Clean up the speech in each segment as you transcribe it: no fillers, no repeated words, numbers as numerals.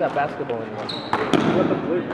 that basketball anymore? What the blue?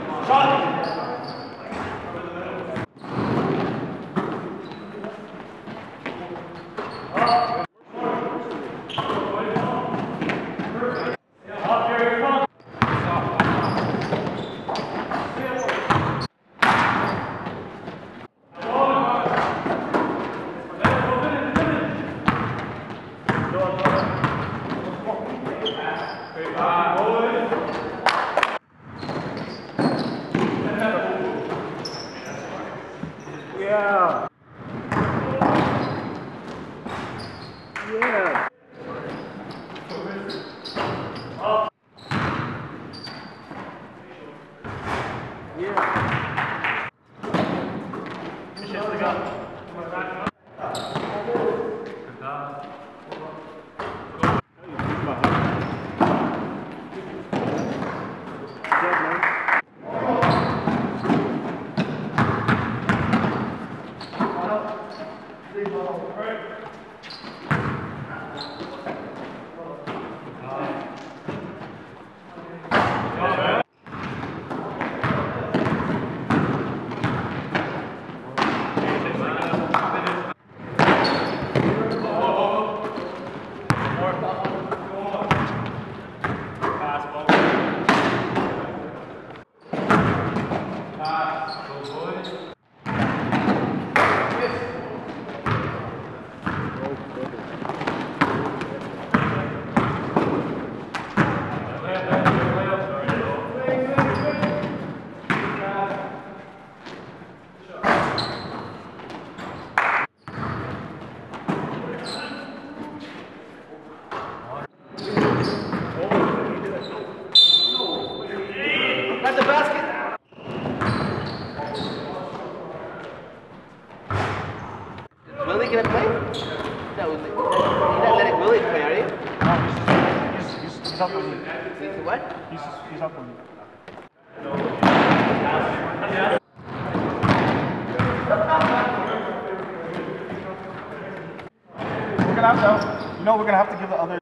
Yeah. Yeah. At the basket. Is Willie gonna play? That was it. You're not letting Willie play, are you? No, he's up on me. He's what? He's up on me. We're gonna have to, we're gonna have to give the other